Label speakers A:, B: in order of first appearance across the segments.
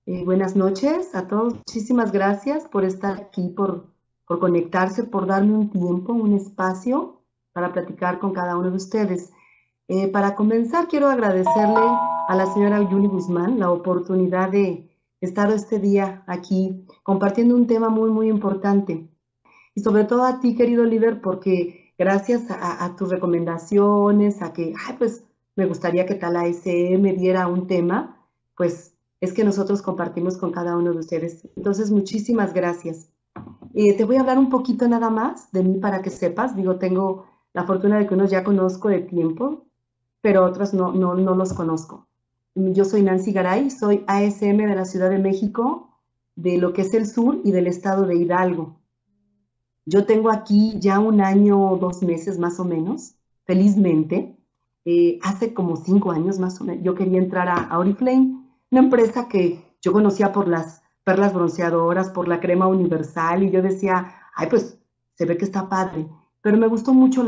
A: Buenas noches a todos. Muchísimas gracias por estar aquí, por conectarse, por darme un tiempo, un espacio para platicar con cada uno de ustedes. Para comenzar, quiero agradecerle a la señora Yuli Guzmán la oportunidad de estar este día aquí compartiendo un tema muy, muy importante. Y sobre todo a ti, querido líder, porque gracias a tus recomendaciones, a que, pues me gustaría que tal ASM diera un tema, pues es que nosotros compartimos con cada uno de ustedes. Entonces, muchísimas gracias. Te voy a hablar un poquito nada más de mí para que sepas. Digo, tengo la fortuna de que unos ya conozco de tiempo, pero otros no los conozco. Yo soy Nancy Garay, soy ASM de la Ciudad de México, de lo que es el sur y del estado de Hidalgo. Yo tengo aquí ya un año o 2 meses más o menos, felizmente. Hace como 5 años más o menos, yo quería entrar a Oriflame, una empresa que yo conocía por las perlas bronceadoras, por la crema universal, y yo decía, ay, pues se ve que está padre. Pero me gustó mucho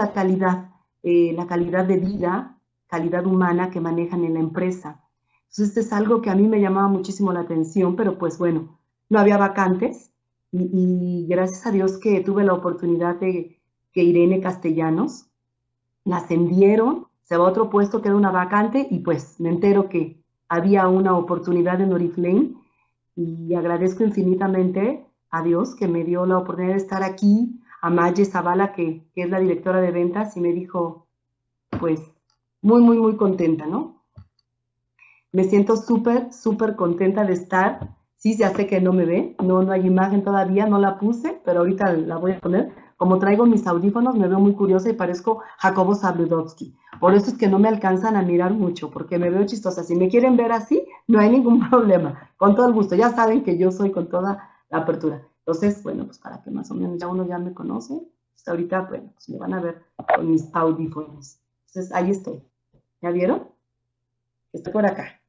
A: la calidad de vida, calidad humana que manejan en la empresa. Entonces, este es algo que a mí me llamaba muchísimo la atención, pero pues bueno, no había vacantes y gracias a Dios que tuve la oportunidad de que Irene Castellanos la ascendieron, se va a otro puesto, queda una vacante y pues me entero que había una oportunidad en Oriflame y agradezco infinitamente a Dios que me dio la oportunidad de estar aquí, a Maye Zavala, que es la directora de ventas, y me dijo, pues, muy, muy, muy contenta, ¿no? Me siento súper, súper contenta de estar. Sí, ya sé que no me ve, no hay imagen todavía, no la puse, pero ahorita la voy a poner. Como traigo mis audífonos, me veo muy curiosa y parezco Jacobo Zabludovsky. Por eso es que no me alcanzan a mirar mucho, porque me veo chistosa. Si me quieren ver así, no hay ningún problema. Con todo el gusto. Ya saben que yo soy con toda la apertura. Entonces, bueno, pues para que más o menos ya uno ya me conoce, pues ahorita, bueno, pues me van a ver con mis audífonos. Entonces, ahí estoy. ¿Ya vieron? Estoy por acá.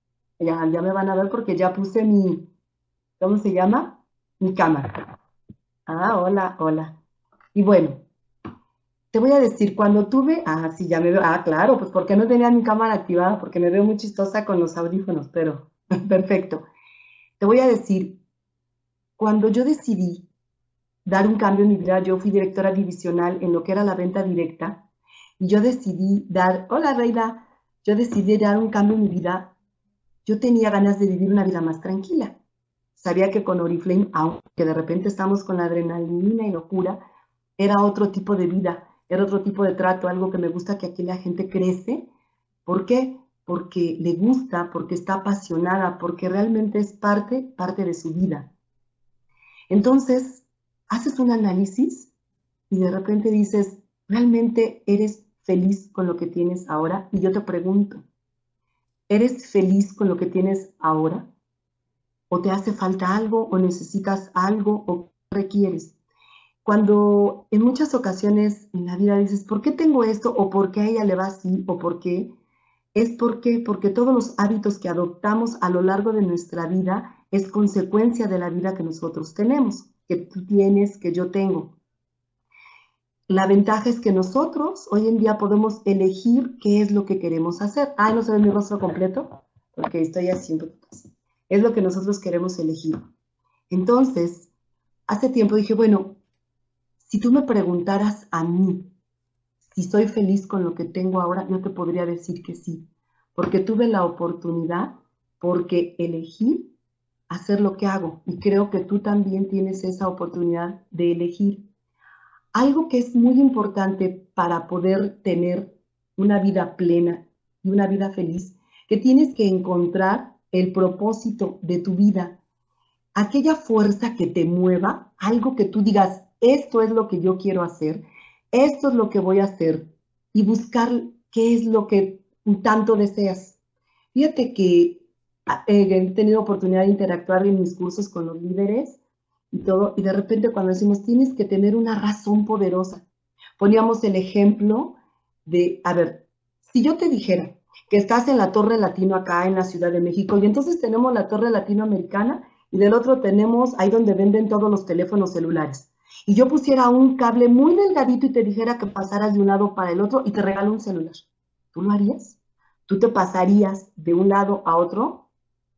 A: Ya me van a ver porque ya puse mi, ¿cómo se llama? Mi cámara. Ah, hola, hola. Y bueno, te voy a decir, cuando tuve, sí, ya me veo, claro, pues porque no tenía mi cámara activada, porque me veo muy chistosa con los audífonos, pero perfecto. Te voy a decir, cuando yo decidí dar un cambio en mi vida, yo fui directora divisional en lo que era la venta directa, y yo decidí hola Reina, yo decidí dar un cambio en mi vida. Yo tenía ganas de vivir una vida más tranquila. Sabía que con Oriflame, aunque de repente estamos con la adrenalina y locura, era otro tipo de vida, era otro tipo de trato, algo que me gusta que aquí la gente crece. ¿Por qué? Porque le gusta, porque está apasionada, porque realmente es parte de su vida. Entonces, haces un análisis y de repente dices, ¿realmente eres feliz con lo que tienes ahora? Y yo te pregunto, ¿eres feliz con lo que tienes ahora? ¿O te hace falta algo? ¿O necesitas algo? ¿O qué requieres? Cuando en muchas ocasiones en la vida dices, ¿por qué tengo esto? ¿O por qué a ella le va así? ¿O por qué? Es porque todos los hábitos que adoptamos a lo largo de nuestra vida es consecuencia de la vida que nosotros tenemos, que tú tienes, que yo tengo. La ventaja es que nosotros hoy en día podemos elegir qué es lo que queremos hacer. No se ve mi rostro completo porque estoy haciendo. Es lo que nosotros queremos elegir. Entonces, hace tiempo dije, bueno, si tú me preguntaras a mí si soy feliz con lo que tengo ahora, yo te podría decir que sí, porque tuve la oportunidad, porque elegí hacer lo que hago y creo que tú también tienes esa oportunidad de elegir. Algo que es muy importante para poder tener una vida plena y una vida feliz, que tienes que encontrar el propósito de tu vida, aquella fuerza que te mueva, algo que tú digas, esto es lo que yo quiero hacer, esto es lo que voy a hacer y buscar qué es lo que tanto deseas. Fíjate que he tenido oportunidad de interactuar en mis cursos con los líderes y todo, y de repente cuando decimos, tienes que tener una razón poderosa, poníamos el ejemplo de, a ver, si yo te dijera que estás en la Torre Latino acá en la Ciudad de México y entonces tenemos la Torre Latinoamericana y del otro tenemos ahí donde venden todos los teléfonos celulares. Y yo pusiera un cable muy delgadito y te dijera que pasaras de un lado para el otro y te regalo un celular. ¿Tú lo harías? ¿Tú te pasarías de un lado a otro?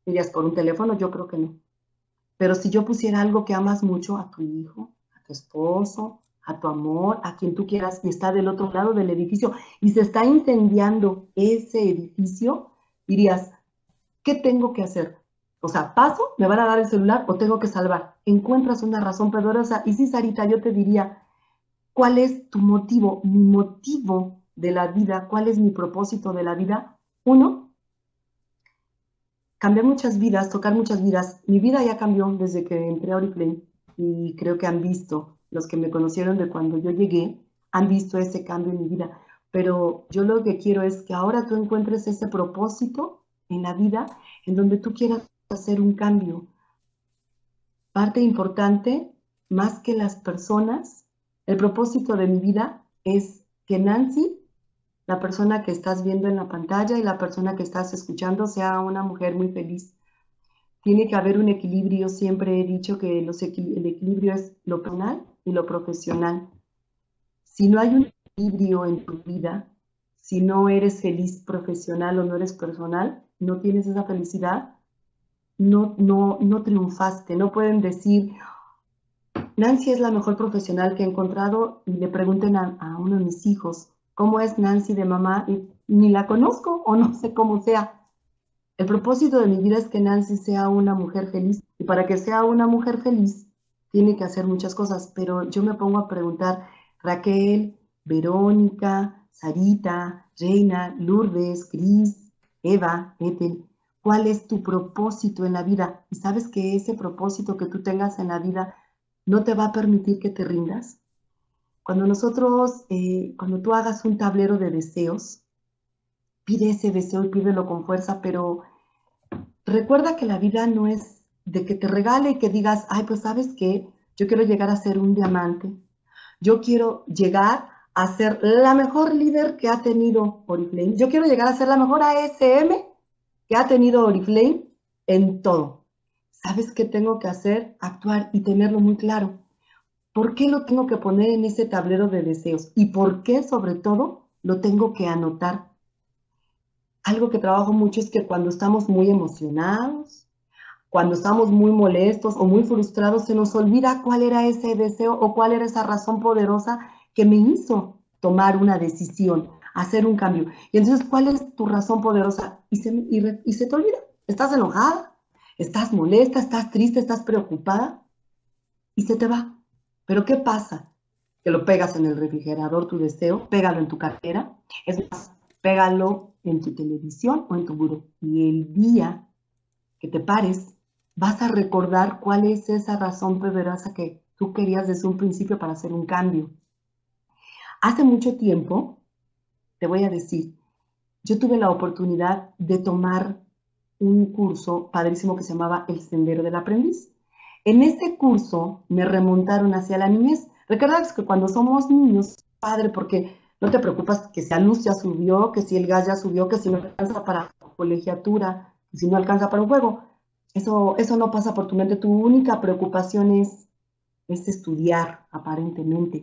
A: Dirías, ¿por un teléfono? Yo creo que no. Pero si yo pusiera algo que amas mucho, a tu hijo, a tu esposo, a tu amor, a quien tú quieras, y está del otro lado del edificio, y se está incendiando ese edificio, dirías, ¿qué tengo que hacer? O sea, paso, me van a dar el celular o tengo que salvar. Encuentras una razón poderosa. Y sí, Sarita, yo te diría, ¿cuál es tu motivo? Mi motivo de la vida, ¿cuál es mi propósito de la vida? Uno, cambiar muchas vidas, tocar muchas vidas. Mi vida ya cambió desde que entré a Oriflame y creo que han visto, los que me conocieron de cuando yo llegué, han visto ese cambio en mi vida. Pero yo lo que quiero es que ahora tú encuentres ese propósito en la vida en donde tú quieras hacer un cambio. Parte importante, más que las personas, el propósito de mi vida es que Nancy, la persona que estás viendo en la pantalla y la persona que estás escuchando, sea una mujer muy feliz. Tiene que haber un equilibrio. Siempre he dicho que el equilibrio es lo personal y lo profesional. Si no hay un equilibrio en tu vida, si no eres feliz profesional o no eres personal, no tienes esa felicidad, no triunfaste. No pueden decir, Nancy es la mejor profesional que he encontrado, y le pregunten a uno de mis hijos, ¿cómo es Nancy de mamá? Y ni la conozco o no sé cómo sea. El propósito de mi vida es que Nancy sea una mujer feliz, y para que sea una mujer feliz tiene que hacer muchas cosas, pero yo me pongo a preguntar, Raquel, Verónica, Sarita, Reina, Lourdes, Cris, Eva, Ethel, ¿cuál es tu propósito en la vida? Y sabes que ese propósito que tú tengas en la vida no te va a permitir que te rindas. Cuando tú hagas un tablero de deseos, pide ese deseo y pídelo con fuerza, pero recuerda que la vida no es de que te regale y que digas, ay, pues sabes qué, yo quiero llegar a ser un diamante, yo quiero llegar a ser la mejor líder que ha tenido Oriflame, yo quiero llegar a ser la mejor ASM que ha tenido Oriflame en todo. ¿Sabes qué tengo que hacer? Actuar y tenerlo muy claro. ¿Por qué lo tengo que poner en ese tablero de deseos? ¿Y por qué, sobre todo, lo tengo que anotar? Algo que trabajo mucho es que cuando estamos muy emocionados, cuando estamos muy molestos o muy frustrados, se nos olvida cuál era ese deseo o cuál era esa razón poderosa que me hizo tomar una decisión, hacer un cambio. Y entonces, ¿cuál es tu razón poderosa? Y se te olvida. Estás enojada, estás molesta, estás triste, estás preocupada y se te va. Pero ¿qué pasa? Que lo pegas en el refrigerador, tu deseo, pégalo en tu cartera, es más, pégalo en tu televisión o en tu buró. Y el día que te pares, vas a recordar cuál es esa razón poderosa que tú querías desde un principio para hacer un cambio. Hace mucho tiempo, te voy a decir, yo tuve la oportunidad de tomar un curso padrísimo que se llamaba El Sendero del Aprendiz. En ese curso me remontaron hacia la niñez. Recuerdas que cuando somos niños, padre, porque no te preocupas que si la luz ya subió, que si el gas ya subió, que si no alcanza para colegiatura, que si no alcanza para un juego. Eso no pasa por tu mente. Tu única preocupación es estudiar, aparentemente.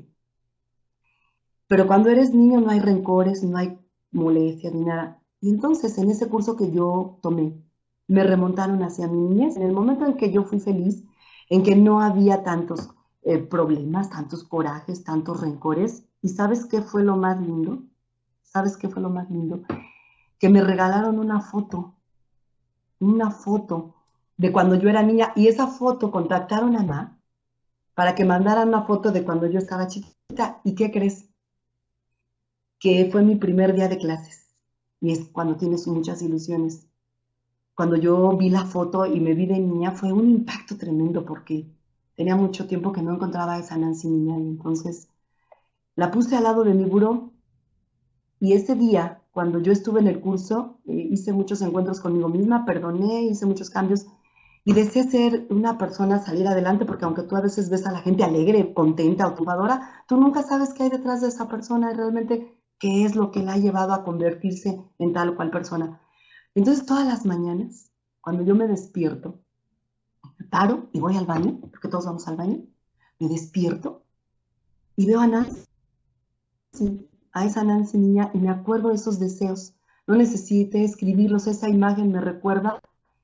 A: Pero cuando eres niño no hay rencores, no hay molestias ni nada. Y entonces en ese curso que yo tomé, me remontaron hacia mi niñez, en el momento en que yo fui feliz, en que no había tantos problemas, tantos corajes, tantos rencores. ¿Y sabes qué fue lo más lindo? ¿Sabes qué fue lo más lindo? Que me regalaron una foto de cuando yo era niña, y esa foto contactaron a mamá para que mandaran una foto de cuando yo estaba chiquita. ¿Y qué crees? Que fue mi primer día de clases. Y es cuando tienes muchas ilusiones. Cuando yo vi la foto y me vi de niña, fue un impacto tremendo porque tenía mucho tiempo que no encontraba a esa Nancy niña. Y entonces la puse al lado de mi buró, y ese día, cuando yo estuve en el curso, hice muchos encuentros conmigo misma, perdoné, hice muchos cambios y deseé ser una persona, salir adelante, porque aunque tú a veces ves a la gente alegre, contenta o triunfadora, tú nunca sabes qué hay detrás de esa persona y realmente qué es lo que la ha llevado a convertirse en tal o cual persona. Entonces, todas las mañanas, cuando yo me despierto, me paro y voy al baño, porque todos vamos al baño, me despierto y veo a Nancy, a esa Nancy niña, y me acuerdo de esos deseos. No necesité escribirlos, esa imagen me recuerda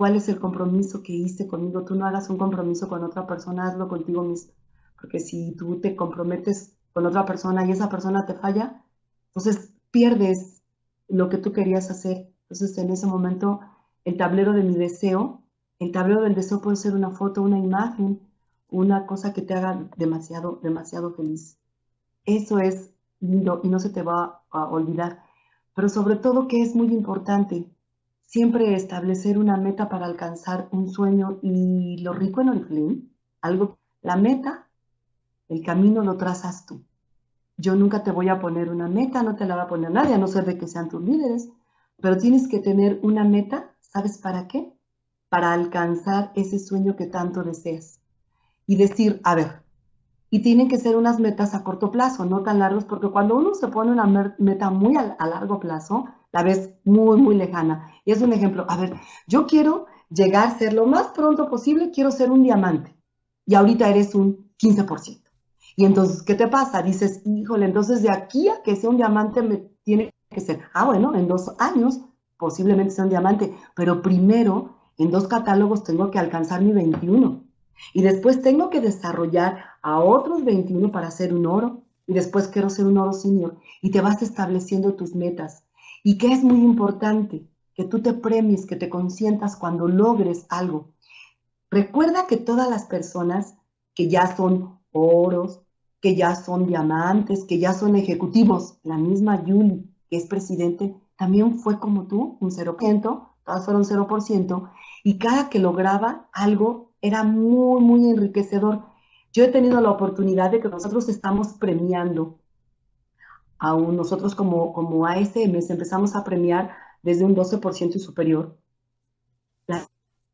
A: ¿Cuál es el compromiso que hice conmigo? Tú no hagas un compromiso con otra persona, hazlo contigo mismo. Porque si tú te comprometes con otra persona y esa persona te falla, entonces pierdes lo que tú querías hacer. Entonces en ese momento el tablero de mi deseo, el tablero del deseo puede ser una foto, una imagen, una cosa que te haga demasiado, demasiado feliz. Eso es lindo y no se te va a olvidar. Pero sobre todo que es muy importante siempre establecer una meta para alcanzar un sueño y lo rico en Oriflame, la meta, el camino lo trazas tú. Yo nunca te voy a poner una meta, no te la va a poner nadie, a no ser de que sean tus líderes, pero tienes que tener una meta, ¿sabes para qué? Para alcanzar ese sueño que tanto deseas. Y decir, a ver, y tienen que ser unas metas a corto plazo, no tan largos, porque cuando uno se pone una meta muy a largo plazo, la ves muy, muy lejana. Y es un ejemplo, a ver, yo quiero llegar a ser lo más pronto posible, quiero ser un diamante. Y ahorita eres un 15%. Y entonces, ¿qué te pasa? Dices, híjole, entonces de aquí a que sea un diamante me tiene que ser, bueno, en 2 años posiblemente sea un diamante, pero primero en 2 catálogos tengo que alcanzar mi 21. Y después tengo que desarrollar a otros 21 para hacer un oro. Y después quiero ser un oro senior. Y te vas estableciendo tus metas. Y que es muy importante que tú te premies, que te consientas cuando logres algo. Recuerda que todas las personas que ya son oros, que ya son diamantes, que ya son ejecutivos, la misma Yuli, que es presidente, también fue como tú, un 0%, todas fueron 0%, y cada que lograba algo era muy, muy enriquecedor. Yo he tenido la oportunidad de que nosotros estamos premiando, aún nosotros como ASMs empezamos a premiar desde un 12% y superior, la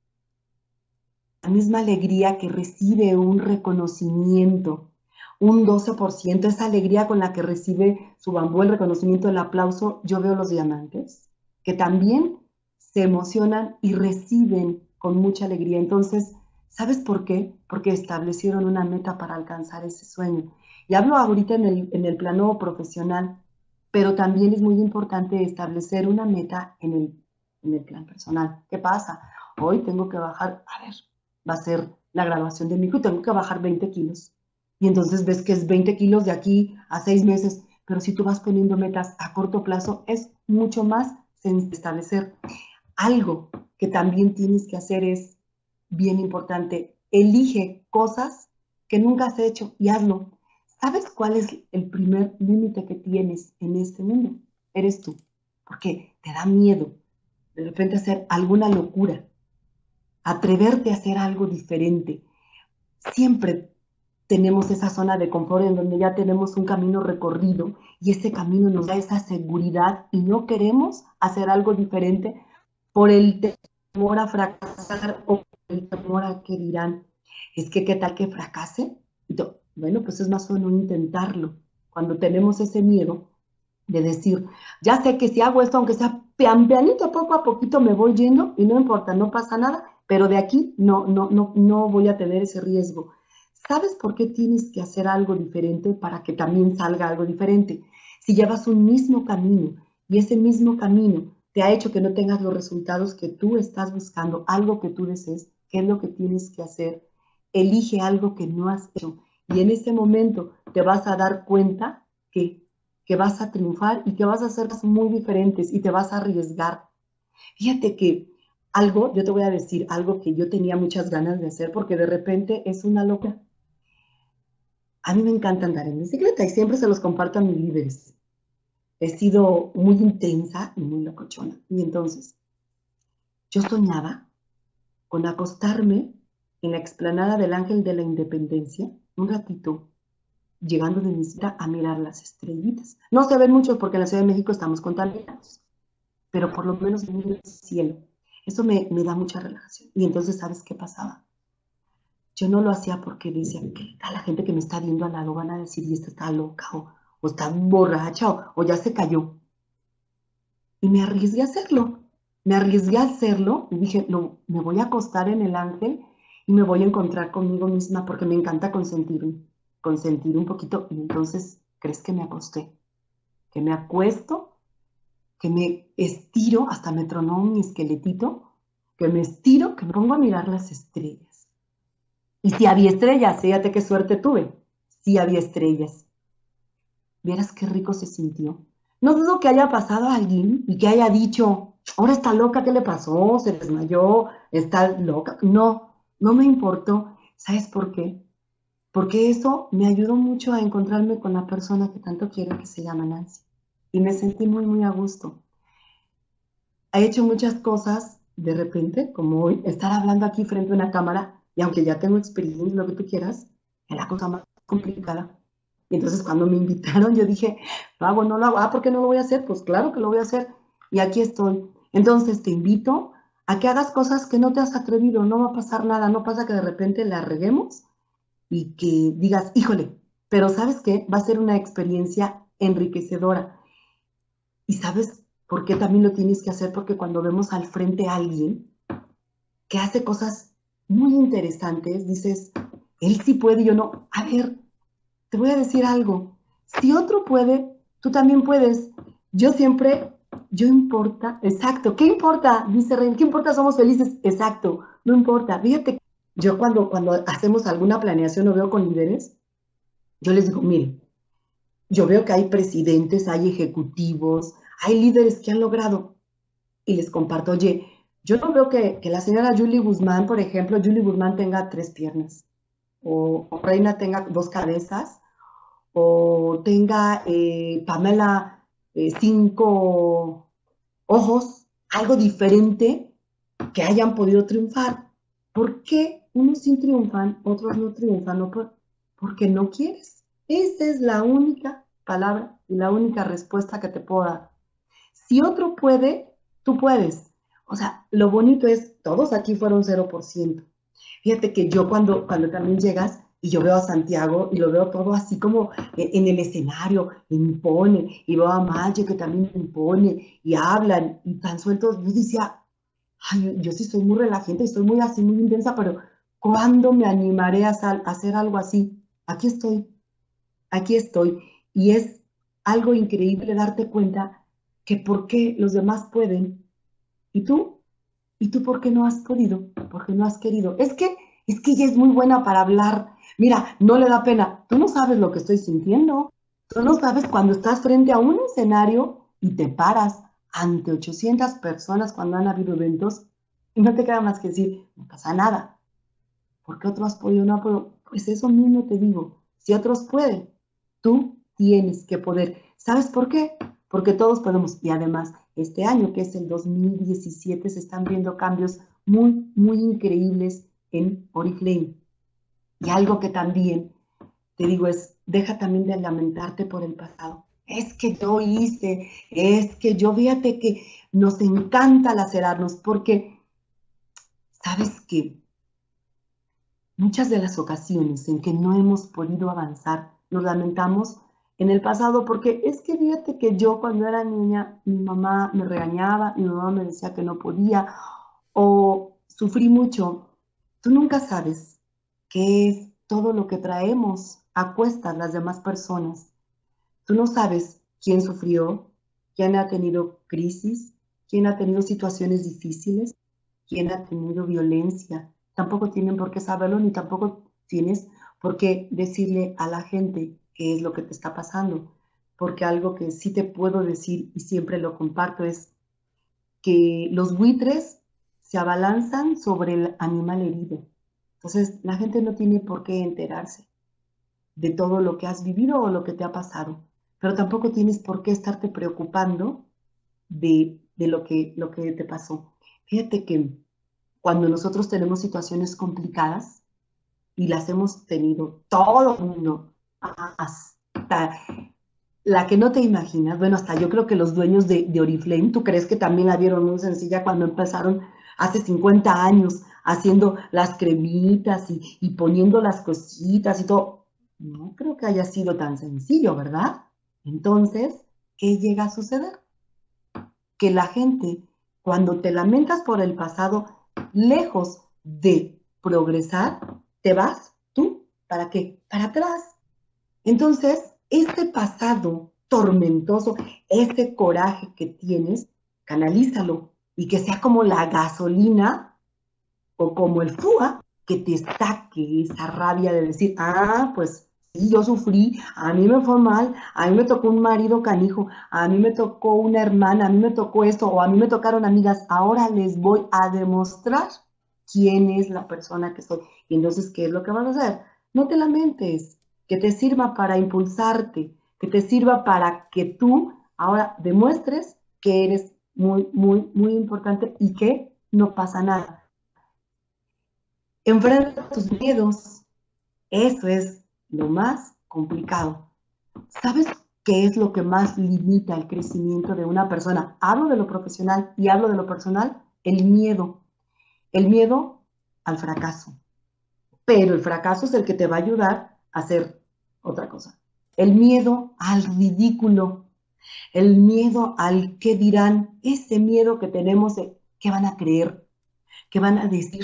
A: misma alegría que recibe un reconocimiento, un 12%, esa alegría con la que recibe su bambú el reconocimiento, el aplauso. Yo veo los diamantes, que también se emocionan y reciben con mucha alegría. Entonces, ¿sabes por qué? Porque establecieron una meta para alcanzar ese sueño. Y hablo ahorita en el plano profesional, pero también es muy importante establecer una meta en el plan personal. ¿Qué pasa? Hoy tengo que bajar, a ver, va a ser la graduación de mi hijo y tengo que bajar 20 kilos. Y entonces ves que es 20 kilos de aquí a 6 meses, pero si tú vas poniendo metas a corto plazo, es mucho más sencillo establecer. Algo que también tienes que hacer es bien importante, elige cosas que nunca has hecho y hazlo. ¿Sabes cuál es el primer límite que tienes en este mundo? Eres tú, porque te da miedo de repente hacer alguna locura, atreverte a hacer algo diferente. Siempre tenemos esa zona de confort en donde ya tenemos un camino recorrido y ese camino nos da esa seguridad y no queremos hacer algo diferente por el temor a fracasar o el temor a que dirán. Es que, ¿qué tal que fracase? Bueno, pues es más o menos intentarlo. Cuando tenemos ese miedo de decir, ya sé que si hago esto, aunque sea pianito, poco a poquito me voy yendo y no importa, no pasa nada, pero de aquí no voy a tener ese riesgo. ¿Sabes por qué tienes que hacer algo diferente para que también salga algo diferente? Si llevas un mismo camino y ese mismo camino te ha hecho que no tengas los resultados que tú estás buscando, algo que tú desees, ¿qué es lo que tienes que hacer? Elige algo que no has hecho y en ese momento te vas a dar cuenta que vas a triunfar y que vas a hacer cosas muy diferentes y te vas a arriesgar. Fíjate que yo te voy a decir algo que yo tenía muchas ganas de hacer porque de repente es una locura. A mí me encanta andar en bicicleta y siempre se los comparto a mis líderes. He sido muy intensa y muy locochona. Y entonces, yo soñaba con acostarme en la explanada del Ángel de la Independencia un ratito, llegando de mi cita a mirar las estrellitas. No se ven mucho porque en la Ciudad de México estamos contaminados, pero por lo menos miro el cielo. Eso me da mucha relajación. Y entonces, ¿sabes qué pasaba? Yo no lo hacía porque decía, que a la gente que me está viendo al lado van a decir, y esta está loca, o está borracha, o ya se cayó. Y me arriesgué a hacerlo. Me arriesgué a hacerlo y dije, no, me voy a acostar en el Ángel y me voy a encontrar conmigo misma porque me encanta consentir un poquito. Y entonces, ¿crees que me acosté? Que me acuesto, que me estiro, hasta me tronó mi esqueletito, que me estiro, que me pongo a mirar las estrellas. Y si había estrellas, fíjate qué suerte tuve. Sí había estrellas. Vieras qué rico se sintió. No dudo que haya pasado a alguien y que haya dicho, ahora está loca, ¿qué le pasó? ¿Se desmayó? ¿Está loca? No, no me importó. ¿Sabes por qué? Porque eso me ayudó mucho a encontrarme con la persona que tanto quiero, que se llama Nancy. Y me sentí muy, muy a gusto. He hecho muchas cosas de repente, como hoy, estar hablando aquí frente a una cámara, y aunque ya tengo experiencia, lo que tú quieras, es la cosa más complicada. Y entonces cuando me invitaron, yo dije, Pavo, no lo hago. ¿Por qué no lo voy a hacer? Pues claro que lo voy a hacer. Y aquí estoy. Entonces te invito a que hagas cosas que no te has atrevido, no va a pasar nada, no pasa que de repente la reguemos y que digas, híjole, pero ¿sabes qué? Va a ser una experiencia enriquecedora. ¿Y sabes por qué también lo tienes que hacer? Porque cuando vemos al frente a alguien que hace cosas muy interesantes, dices, él sí puede, yo no. A ver, te voy a decir algo. Si otro puede, tú también puedes. Yo siempre, yo importa, exacto, ¿qué importa? Dice Rey, ¿qué importa? Somos felices, exacto, no importa. Fíjate, yo cuando hacemos alguna planeación o veo con líderes, yo les digo, miren, yo veo que hay presidentes, hay ejecutivos, hay líderes que han logrado, y les comparto, oye, yo no veo que la señora Julie Guzmán, por ejemplo, Julie Guzmán tenga 3 piernas, o Reina tenga 2 cabezas, o tenga Pamela 5 ojos, algo diferente que hayan podido triunfar. ¿Por qué unos sí triunfan, otros no triunfan? No porque no quieres. Esa es la única palabra y la única respuesta que te puedo dar. Si otro puede, tú puedes. O sea, lo bonito es, todos aquí fueron 0%. Fíjate que yo cuando también llegas y yo veo a Santiago y lo veo todo así como en el escenario, impone, y veo a Maye que también impone, y hablan, y tan sueltos, yo decía, ay, yo sí soy muy relajante y soy muy así, muy intensa, pero ¿cuándo me animaré a hacer algo así? Aquí estoy, aquí estoy. Y es algo increíble darte cuenta que por qué los demás pueden y tú ¿Y tú por qué no has podido? ¿Por qué no has querido? Es que ella es muy buena para hablar. Mira, no le da pena. Tú no sabes lo que estoy sintiendo. Tú no sabes cuando estás frente a un escenario y te paras ante 800 personas cuando han habido eventos y no te queda más que decir, no pasa nada. ¿Por qué otros has podido no puedo? Pues eso mismo te digo. Si otros pueden, tú tienes que poder. ¿Sabes por qué? Porque todos podemos. Y además, este año, que es el 2017, se están viendo cambios muy, muy increíbles en Oriflame. Y algo que también te digo es, deja también de lamentarte por el pasado. Es que yo hice, es que yo, fíjate que nos encanta lacerarnos porque, ¿sabes qué? Muchas de las ocasiones en que no hemos podido avanzar, nos lamentamos en el pasado porque es que fíjate que yo cuando era niña, mi mamá me regañaba, mi mamá me decía que no podía o sufrí mucho. Tú nunca sabes qué es todo lo que traemos a cuestas las demás personas. Tú no sabes quién sufrió, quién ha tenido crisis, quién ha tenido situaciones difíciles, quién ha tenido violencia. Tampoco tienen por qué saberlo, ni tampoco tienes por qué decirle a la gente qué es lo que te está pasando. Porque algo que sí te puedo decir y siempre lo comparto es que los buitres se abalanzan sobre el animal herido. Entonces, la gente no tiene por qué enterarse de todo lo que has vivido o lo que te ha pasado, pero tampoco tienes por qué estarte preocupando de lo que te pasó. Fíjate que cuando nosotros tenemos situaciones complicadas y las hemos tenido todo el mundo, hasta la que no te imaginas, bueno, hasta yo creo que los dueños de Oriflame, ¿tú crees que también la vieron muy sencilla cuando empezaron hace 50 años haciendo las cremitas y poniendo las cositas y todo? No creo que haya sido tan sencillo, ¿verdad? Entonces, ¿qué llega a suceder? Que la gente, cuando te lamentas por el pasado, lejos de progresar, te vas tú, ¿para qué? Para atrás. Entonces, este pasado tormentoso, ese coraje que tienes, canalízalo y que sea como la gasolina o como el FUA, que te saque esa rabia de decir, ah, pues sí, yo sufrí, a mí me fue mal, a mí me tocó un marido canijo, a mí me tocó una hermana, a mí me tocó esto, o a mí me tocaron amigas, ahora les voy a demostrar quién es la persona que soy. Y entonces, ¿qué es lo que vas a hacer? No te lamentes, que te sirva para impulsarte, que te sirva para que tú ahora demuestres que eres muy, muy, muy importante y que no pasa nada. Enfrenta tus miedos. Eso es lo más complicado. ¿Sabes qué es lo que más limita el crecimiento de una persona? Hablo de lo profesional y hablo de lo personal. El miedo. El miedo al fracaso. Pero el fracaso es el que te va a ayudar a hacer otra cosa. El miedo al ridículo. El miedo al qué dirán. Ese miedo que tenemos de qué van a creer, qué van a decir.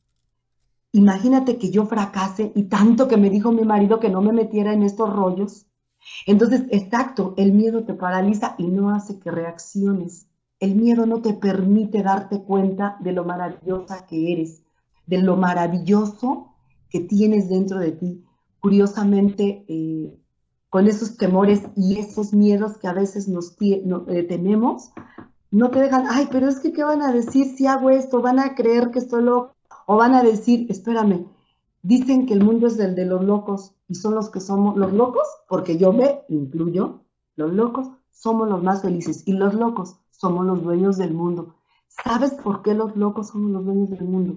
A: Imagínate que yo fracase y tanto que me dijo mi marido que no me metiera en estos rollos. Entonces, exacto, el miedo te paraliza y no hace que reacciones. El miedo no te permite darte cuenta de lo maravillosa que eres, de lo maravilloso que tienes dentro de ti. Curiosamente, con esos temores y esos miedos que a veces tenemos, no te dejan, ay, pero es que, ¿qué van a decir si hago esto? ¿Van a creer que estoy loco? O van a decir, espérame, dicen que el mundo es el de los locos y son los que somos los locos, porque yo me incluyo, los locos somos los más felices y los locos somos los dueños del mundo. ¿Sabes por qué los locos somos los dueños del mundo?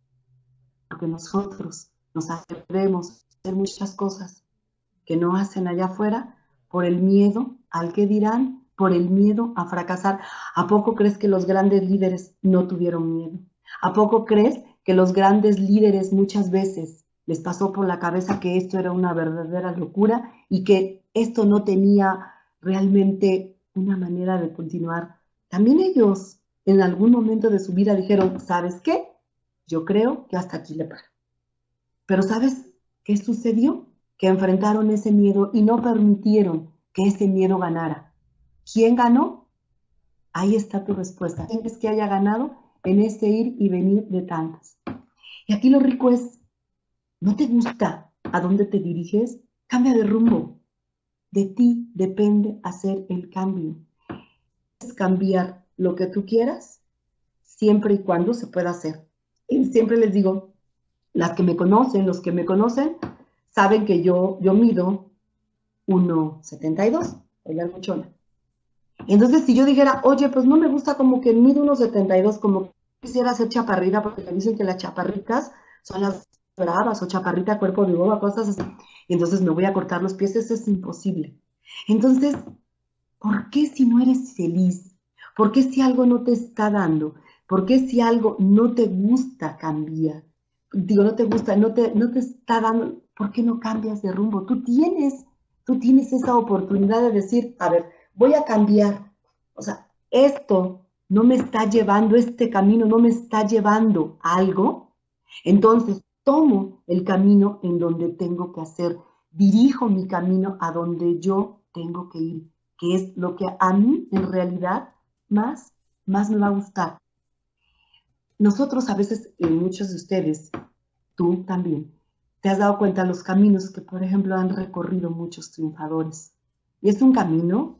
A: Porque nosotros nos atrevemos a hacer muchas cosas que no hacen allá afuera por el miedo al que dirán, por el miedo a fracasar. ¿A poco crees que los grandes líderes no tuvieron miedo? ¿A poco crees que los grandes líderes muchas veces les pasó por la cabeza que esto era una verdadera locura y que esto no tenía realmente una manera de continuar? También ellos en algún momento de su vida dijeron, ¿sabes qué? Yo creo que hasta aquí le paro. Pero ¿sabes qué sucedió? Que enfrentaron ese miedo y no permitieron que ese miedo ganara. ¿Quién ganó? Ahí está tu respuesta. ¿Quién es que haya ganado en ese ir y venir de tantos? Y aquí lo rico es, ¿no te gusta a dónde te diriges? Cambia de rumbo. De ti depende hacer el cambio. Es cambiar lo que tú quieras siempre y cuando se pueda hacer. Y siempre les digo, las que me conocen, los que me conocen, saben que yo mido 1,72, soy la luchona. Entonces, si yo dijera, oye, pues no me gusta como que mido 1,72, como quisiera ser chaparrita, porque me dicen que las chaparritas son las bravas, o chaparrita, cuerpo de boba, cosas así. Y entonces me voy a cortar los pies, eso es imposible. Entonces, ¿por qué si no eres feliz? ¿Por qué si algo no te está dando? ¿Por qué si algo no te gusta cambiar? Digo, no te gusta, no te está dando, ¿por qué no cambias de rumbo? Tú tienes esa oportunidad de decir, a ver, voy a cambiar. O sea, esto no me está llevando, este camino no me está llevando a algo. Entonces, tomo el camino en donde tengo que hacer, dirijo mi camino a donde yo tengo que ir, que es lo que a mí en realidad más me va a gustar. Nosotros a veces, muchos de ustedes, tú también, te has dado cuenta de los caminos que, por ejemplo, han recorrido muchos triunfadores. Y es un camino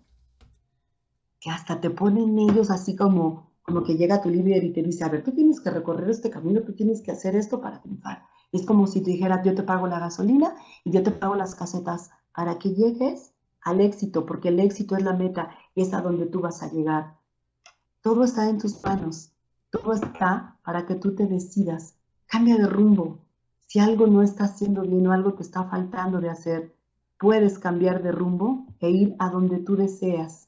A: que hasta te ponen ellos así como que llega tu líder y te dice, a ver, tú tienes que recorrer este camino, tú tienes que hacer esto para triunfar. Es como si te dijera, yo te pago la gasolina y yo te pago las casetas para que llegues al éxito, porque el éxito es la meta y es a donde tú vas a llegar. Todo está en tus manos, todo está para que tú te decidas. Cambia de rumbo. Si algo no está haciendo bien o algo te está faltando de hacer, puedes cambiar de rumbo e ir a donde tú deseas.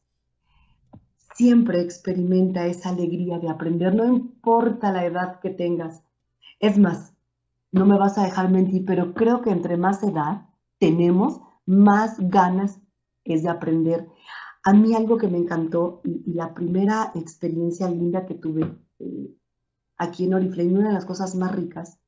A: Siempre experimenta esa alegría de aprender, no importa la edad que tengas. Es más, no me vas a dejar mentir, pero creo que entre más edad tenemos, más ganas es de aprender. A mí algo que me encantó y la primera experiencia linda que tuve aquí en Oriflame, una de las cosas más ricas,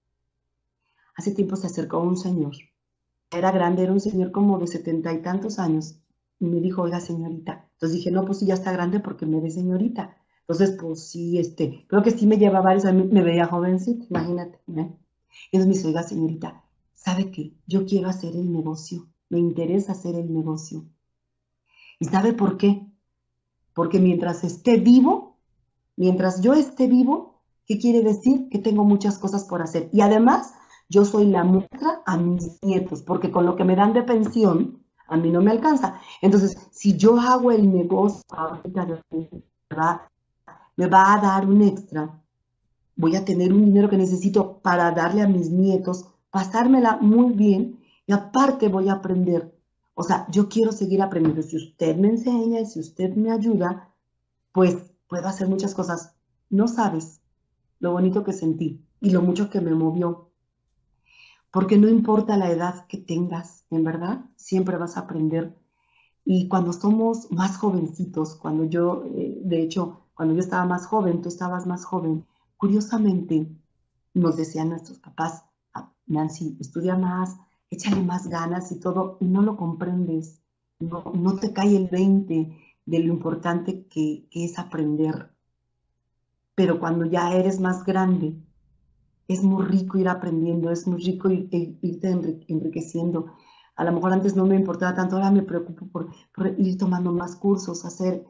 A: hace tiempo se acercó un señor. Era grande, era un señor como de 70 y tantos años. Y me dijo, oiga, señorita. Entonces dije, no, pues sí, ya está grande porque me ve señorita. Entonces, pues sí, creo que sí me lleva varios, a mí me veía jovencita, imagínate, ¿eh? Entonces me dice, oiga, señorita, ¿sabe qué? Yo quiero hacer el negocio, me interesa hacer el negocio. ¿Y sabe por qué? Porque mientras yo esté vivo, ¿qué quiere decir? Que tengo muchas cosas por hacer. Y además, yo soy la muestra a mis nietos, porque con lo que me dan de pensión, a mí no me alcanza. Entonces, si yo hago el negocio ahorita, me va a dar un extra, voy a tener un dinero que necesito para darle a mis nietos, pasármela muy bien y aparte voy a aprender. O sea, yo quiero seguir aprendiendo. Si usted me enseña y si usted me ayuda, pues puedo hacer muchas cosas. No sabes lo bonito que sentí y lo mucho que me movió, porque no importa la edad que tengas, en verdad, siempre vas a aprender. Y cuando somos más jovencitos, de hecho, cuando yo estaba más joven, tú estabas más joven, curiosamente nos decían nuestros papás, "Ah, Nancy, estudia más, échale más ganas y todo", y no lo comprendes, no te cae el 20 de lo importante que es aprender. Pero cuando ya eres más grande, es muy rico ir aprendiendo, es muy rico irte enriqueciendo. A lo mejor antes no me importaba tanto, ahora me preocupo por ir tomando más cursos,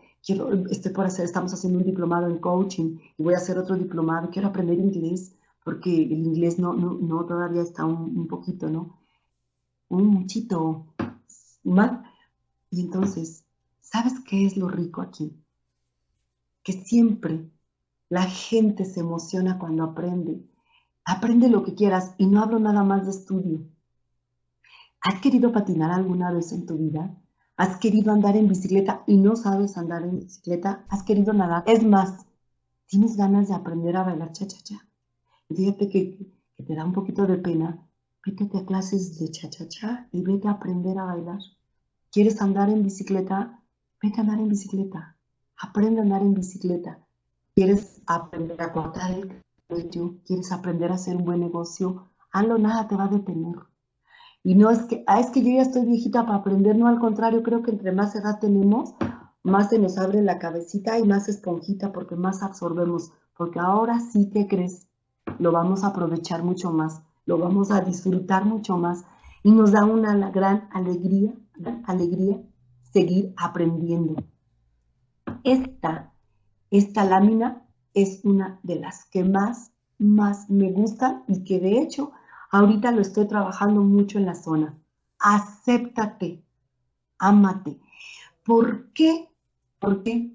A: estamos haciendo un diplomado en coaching y voy a hacer otro diplomado, quiero aprender inglés, porque el inglés no todavía está un poquito, ¿no? Un muchito más. Y entonces, ¿sabes qué es lo rico aquí? Que siempre la gente se emociona cuando aprende. Aprende lo que quieras y no hablo nada más de estudio. ¿Has querido patinar alguna vez en tu vida? ¿Has querido andar en bicicleta y no sabes andar en bicicleta? ¿Has querido nadar? Es más, tienes ganas de aprender a bailar cha-cha-cha. Y fíjate que te da un poquito de pena. Vete a clases de cha-cha-cha y vete a aprender a bailar. ¿Quieres andar en bicicleta? Vete a andar en bicicleta. Aprende a andar en bicicleta. ¿Quieres aprender a cortar el cabello? ¿Quieres aprender a hacer un buen negocio? Hazlo, nada te va a detener. Y no es que yo ya estoy viejita para aprender, no, al contrario, creo que entre más edad tenemos, más se nos abre la cabecita y más esponjita porque más absorbemos, porque ahora sí que crees, lo vamos a aprovechar mucho más, lo vamos a disfrutar mucho más y nos da una gran alegría seguir aprendiendo. Esta lámina es una de las que más me gustan y que de hecho ahorita lo estoy trabajando mucho en la zona. Acéptate, ámate. ¿Por qué? Porque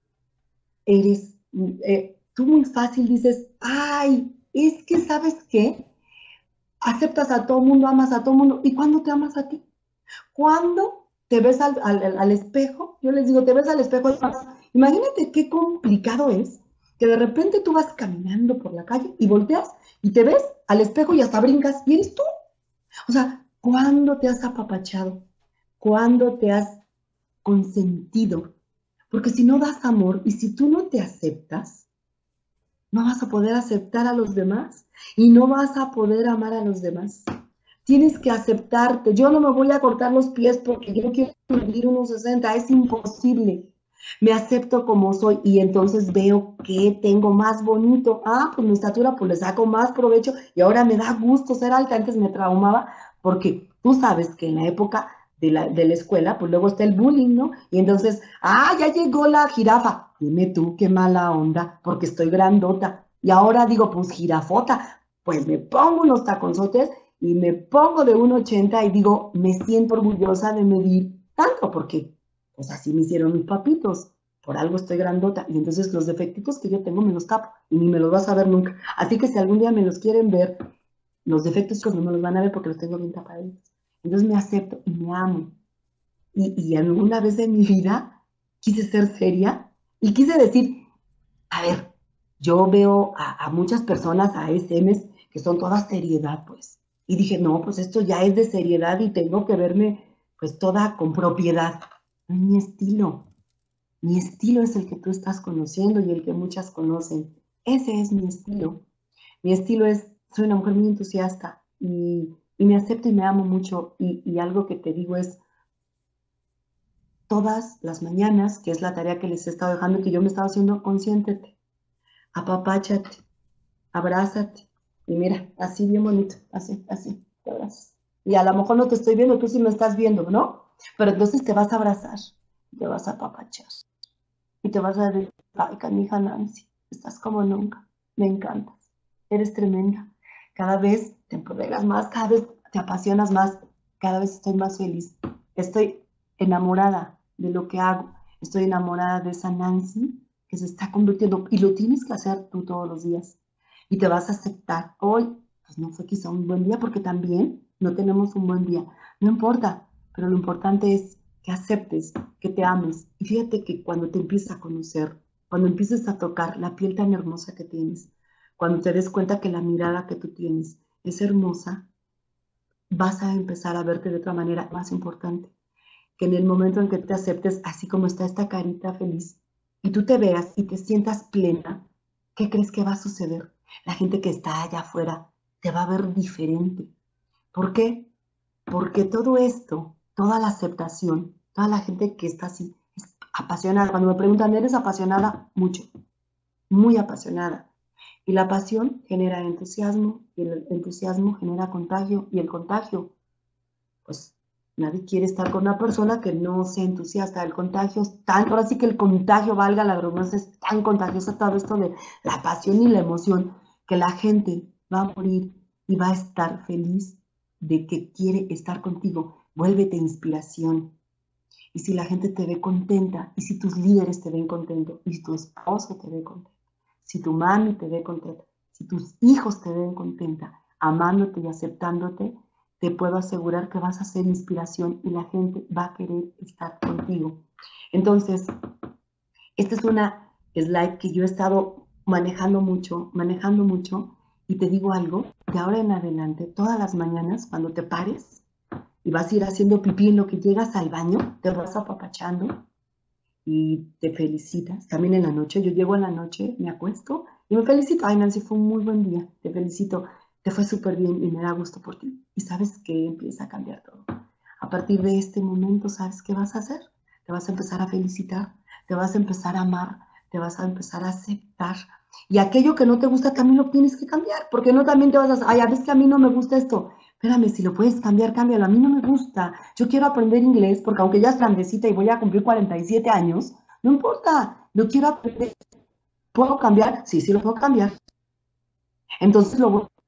A: tú muy fácil dices, ay, es que ¿sabes qué? Aceptas a todo mundo, amas a todo mundo. ¿Y cuándo te amas a ti? ¿Cuándo te ves al espejo? Yo les digo, te ves al espejo. Imagínate qué complicado es que de repente tú vas caminando por la calle y volteas y te ves al espejo y hasta brincas y eres tú. O sea, ¿cuándo te has apapachado? ¿Cuándo te has consentido? Porque si no das amor y si tú no te aceptas, no vas a poder aceptar a los demás y no vas a poder amar a los demás. Tienes que aceptarte. Yo no me voy a cortar los pies porque yo quiero medir 1,60, es imposible. Me acepto como soy y entonces veo que tengo más bonito. Ah, pues mi estatura, pues le saco más provecho y ahora me da gusto ser alta. Antes me traumaba porque tú sabes que en la época de la escuela, pues luego está el bullying, ¿no? Y entonces, ya llegó la jirafa. Dime tú, qué mala onda, porque estoy grandota. Y ahora digo, pues jirafota, pues me pongo unos taconzotes y me pongo de 1,80 y digo, me siento orgullosa de medir tanto, porque pues así me hicieron mis papitos, por algo estoy grandota, y entonces los defectitos que yo tengo me los tapo, y ni me los vas a ver nunca. Así que si algún día me los quieren ver, los defectos pues no me los van a ver porque los tengo bien tapaditos. Entonces me acepto y me amo. Y alguna vez en mi vida quise ser seria y quise decir, a ver, yo veo a muchas personas, a SMs, que son toda seriedad, pues. Y dije, no, pues esto ya es de seriedad y tengo que verme, pues, toda con propiedad. No es mi estilo. Mi estilo es el que tú estás conociendo y el que muchas conocen. Ese es mi estilo. Mi estilo es, soy una mujer muy entusiasta y me acepto y me amo mucho. Y algo que te digo es, todas las mañanas, que es la tarea que les he estado dejando, que yo me he estado haciendo, consiéntete, apapáchate, abrázate. Y mira, así bien bonito, así, te abrazas. Y a lo mejor no te estoy viendo, tú sí me estás viendo, ¿no? Pero entonces te vas a abrazar, te vas a apapachar. Y te vas a decir, ay, canija Nancy, estás como nunca, me encantas, eres tremenda. Cada vez te empoderas más, cada vez te apasionas más, cada vez estoy más feliz. Estoy enamorada de lo que hago, estoy enamorada de esa Nancy que se está convirtiendo, y lo tienes que hacer tú todos los días. Y te vas a aceptar. Hoy, pues no fue quizá un buen día, porque también no tenemos un buen día. No importa, pero lo importante es que aceptes, que te ames. Y fíjate que cuando te empiezas a conocer, cuando empieces a tocar la piel tan hermosa que tienes, cuando te des cuenta que la mirada que tú tienes es hermosa, vas a empezar a verte de otra manera. Más importante, que en el momento en que te aceptes así como está esta carita feliz y tú te veas y te sientas plena, ¿qué crees que va a suceder? La gente que está allá afuera te va a ver diferente. ¿Por qué? Porque todo esto, toda la aceptación, toda la gente que está así, es apasionada. Cuando me preguntan, ¿eres apasionada? Mucho, muy apasionada. Y la pasión genera entusiasmo, y el entusiasmo genera contagio, y el contagio, pues nadie quiere estar con una persona que no sea entusiasta. El contagio es tan, ahora sí que el contagio, valga la redundancia, es tan contagioso todo esto de la pasión y la emoción, que la gente va a morir y va a estar feliz de que quiere estar contigo. Vuélvete inspiración. Y si la gente te ve contenta, y si tus líderes te ven contento, y si tu esposo te ve contento, si tu mami te ve contenta, si tus hijos te ven contenta, amándote y aceptándote, te puedo asegurar que vas a ser inspiración y la gente va a querer estar contigo. Entonces, esta es una slide que yo he estado manejando mucho, y te digo algo, de ahora en adelante, todas las mañanas, cuando te pares y vas a ir haciendo pipí en lo que llegas al baño, te vas apapachando y te felicitas. También en la noche, yo llego en la noche, me acuesto y me felicito. Ay, Nancy, fue un muy buen día, te felicito, te fue súper bien y me da gusto por ti. Y sabes que empieza a cambiar todo. A partir de este momento, ¿sabes qué vas a hacer? Te vas a empezar a felicitar, te vas a empezar a amar, te vas a empezar a aceptar. Y aquello que no te gusta también lo tienes que cambiar, porque no también te vas a decir, ay, a veces que a mí no me gusta esto. Espérame, si lo puedes cambiar, cámbialo. A mí no me gusta. Yo quiero aprender inglés porque aunque ya es grandecita y voy a cumplir 47 años, no importa. Lo quiero aprender. ¿Puedo cambiar? Sí, sí lo puedo cambiar. Entonces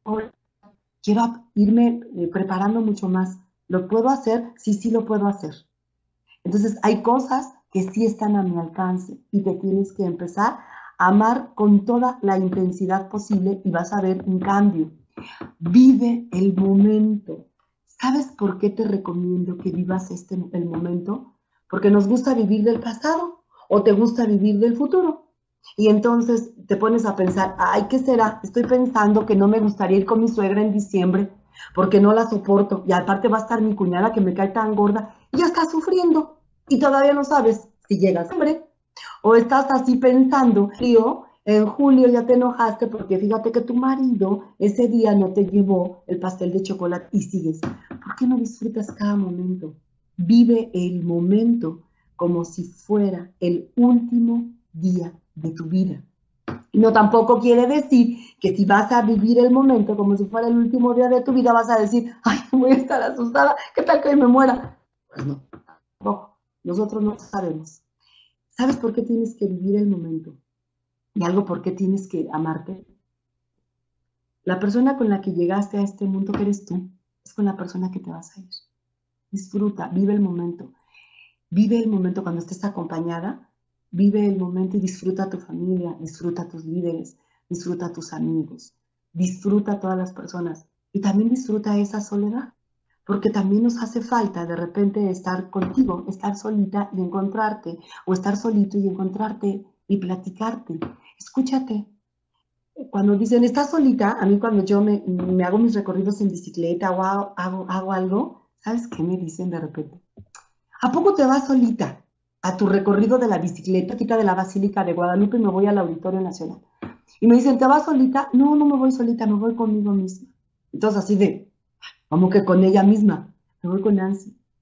A: quiero irme preparando mucho más. ¿Lo puedo hacer? Sí, sí lo puedo hacer. Entonces hay cosas que sí están a mi alcance y te tienes que empezar a amar con toda la intensidad posible y vas a ver un cambio. Vive el momento. ¿Sabes por qué te recomiendo que vivas el momento? Porque nos gusta vivir del pasado o te gusta vivir del futuro. Y entonces te pones a pensar, ay, ¿qué será? Estoy pensando que no me gustaría ir con mi suegra en diciembre porque no la soporto. Y aparte va a estar mi cuñada que me cae tan gorda y ya está sufriendo. Y todavía no sabes si llega diciembre o estás así pensando, tío, en julio ya te enojaste porque fíjate que tu marido ese día no te llevó el pastel de chocolate y sigues. ¿Por qué no disfrutas cada momento? Vive el momento como si fuera el último día de tu vida. Y no tampoco quiere decir que si vas a vivir el momento como si fuera el último día de tu vida, vas a decir, ay, voy a estar asustada, ¿qué tal que hoy me muera? Pues no, tampoco. Nosotros no sabemos. ¿Sabes por qué tienes que vivir el momento? Y algo por qué tienes que amarte. La persona con la que llegaste a este mundo que eres tú, es con la persona que te vas a ir. Disfruta, vive el momento. Vive el momento cuando estés acompañada, vive el momento y disfruta a tu familia, disfruta a tus líderes, disfruta a tus amigos, disfruta a todas las personas y también disfruta esa soledad, porque también nos hace falta de repente estar contigo, estar solita y encontrarte, o estar solito y encontrarte y platicarte. Escúchate. Cuando dicen, ¿estás solita? A mí cuando yo me hago mis recorridos en bicicleta o hago algo, ¿sabes qué me dicen de repente? ¿A poco te vas solita a tu recorrido de la bicicleta, quita de la Basílica de Guadalupe y me voy al Auditorio Nacional? Y me dicen, ¿te vas solita? No, no me voy solita, me voy conmigo misma. Entonces así de, como que con ella misma, me voy con Nancy.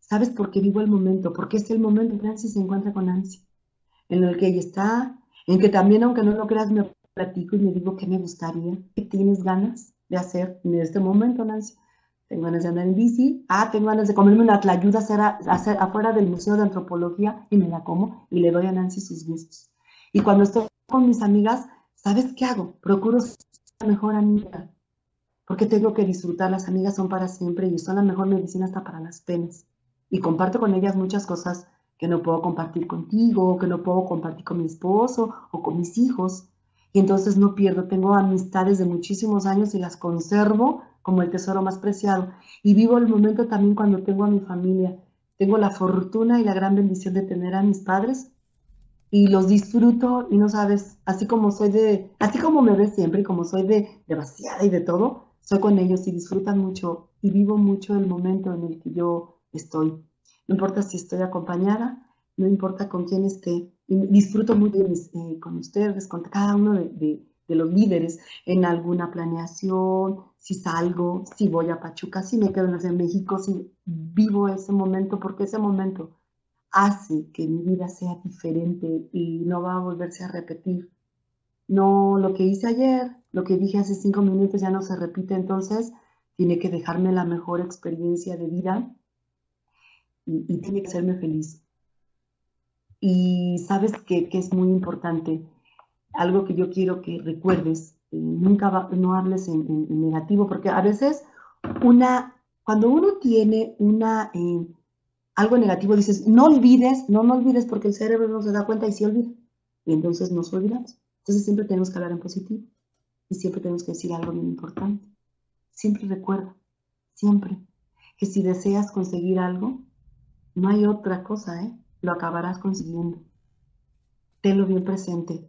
A: ¿Sabes por qué vivo el momento? Porque es el momento que Nancy se encuentra con Nancy, en el que ella está, en que también, aunque no lo creas, me platico y me digo qué me gustaría, qué tienes ganas de hacer en este momento, Nancy. Tengo ganas de andar en bici, tengo ganas de comerme una tlayuda hacer afuera del Museo de Antropología y me la como y le doy a Nancy sus gustos. Y cuando estoy con mis amigas, ¿sabes qué hago? Procuro ser la mejor amiga, porque tengo que disfrutar, las amigas son para siempre y son la mejor medicina hasta para las penas. Y comparto con ellas muchas cosas que no puedo compartir contigo, que no puedo compartir con mi esposo o con mis hijos. Y entonces no pierdo, tengo amistades de muchísimos años y las conservo como el tesoro más preciado. Y vivo el momento también cuando tengo a mi familia. Tengo la fortuna y la gran bendición de tener a mis padres y los disfruto y no sabes, así como me ves siempre y como soy de vaciada y de todo, soy con ellos y disfrutan mucho y vivo mucho el momento en el que yo estoy. No importa si estoy acompañada, no importa con quién esté, y disfruto mucho con ustedes, con cada uno de los líderes en alguna planeación, si salgo, si voy a Pachuca, si me quedo en México, si vivo ese momento, porque ese momento hace que mi vida sea diferente y no va a volverse a repetir. No, lo que hice ayer, lo que dije hace 5 minutos ya no se repite, entonces tiene que dejarme la mejor experiencia de vida y tiene que hacerme feliz. Y sabes que es muy importante, algo que yo quiero que recuerdes, no hables en negativo, porque a veces cuando uno tiene algo negativo, dices, no olvides porque el cerebro no se da cuenta y se olvida. Y entonces nos olvidamos. Entonces siempre tenemos que hablar en positivo y siempre tenemos que decir algo bien importante. Siempre recuerda, siempre, que si deseas conseguir algo, no hay otra cosa, ¿eh? Lo acabarás consiguiendo. Tenlo bien presente.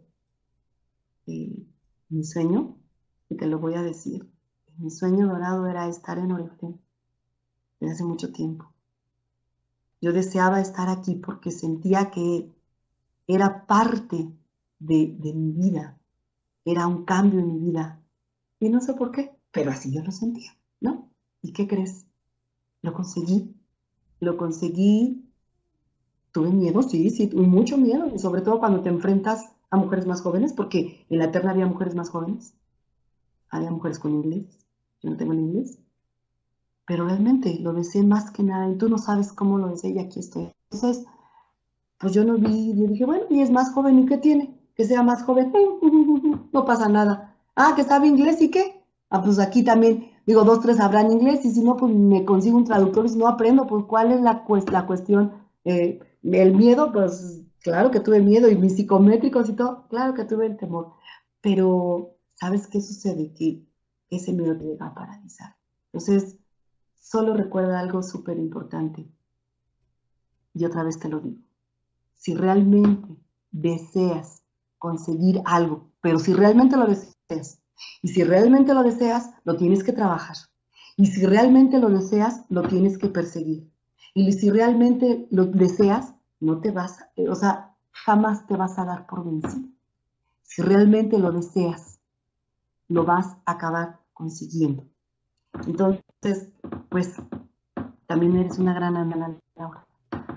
A: Mi sueño, y te lo voy a decir, mi sueño dorado era estar en Oriflame desde hace mucho tiempo. Yo deseaba estar aquí porque sentía que era parte de mi vida, era un cambio en mi vida. Y no sé por qué, pero así yo lo sentía, ¿no? ¿Y qué crees? Lo conseguí, lo conseguí. Tuve miedo, sí, sí, tuve mucho miedo, y sobre todo cuando te enfrentas a mujeres más jóvenes, porque en la terna había mujeres más jóvenes, había mujeres con inglés, yo no tengo el inglés, pero realmente lo deseé más que nada, y tú no sabes cómo lo deseé y aquí estoy. Entonces, pues yo no vi, yo dije, bueno, y es más joven, ¿y qué tiene? Que sea más joven, no pasa nada. Que sabe inglés, ¿y qué? Pues aquí también, digo, dos, tres sabrán inglés, y si no, pues me consigo un traductor, y si no aprendo, pues ¿cuál es la cuestión? El miedo, pues claro que tuve miedo, y mis psicométricos y todo, claro que tuve el temor. Pero, ¿sabes qué sucede? Que ese miedo te llega a paralizar. Entonces, solo recuerda algo súper importante, y otra vez te lo digo. Si realmente deseas conseguir algo, pero si realmente lo deseas, y si realmente lo deseas, lo tienes que trabajar. Y si realmente lo deseas, lo tienes que perseguir. Y si realmente lo deseas, no te vas, o sea, jamás te vas a dar por vencido. Si realmente lo deseas, lo vas a acabar consiguiendo. Entonces, pues, también eres una gran Ana Laura.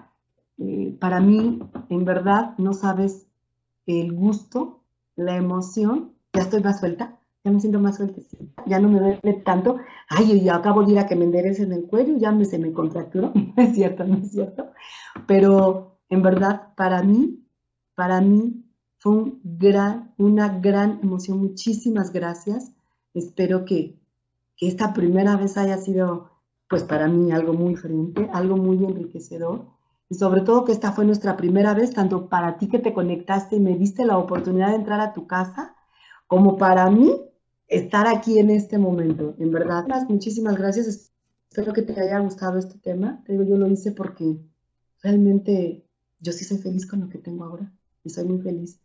A: Para mí, en verdad, no sabes el gusto, la emoción, ya estoy más suelta, ya me siento más sueltecita, ya no me duele tanto. Ay, yo acabo de ir a que me enderecen el cuello, se me contracturó, no es cierto, no es cierto. Pero en verdad, para mí fue una gran emoción. Muchísimas gracias. Espero que esta primera vez haya sido, pues para mí, algo muy diferente, algo muy enriquecedor. Y sobre todo que esta fue nuestra primera vez, tanto para ti que te conectaste y me diste la oportunidad de entrar a tu casa, como para mí estar aquí en este momento. En verdad, muchísimas gracias. Espero que te haya gustado este tema. Te digo, yo lo hice porque realmente yo sí soy feliz con lo que tengo ahora y soy muy feliz.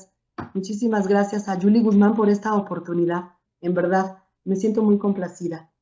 A: Muchísimas gracias a Julie Guzmán por esta oportunidad. En verdad, me siento muy complacida.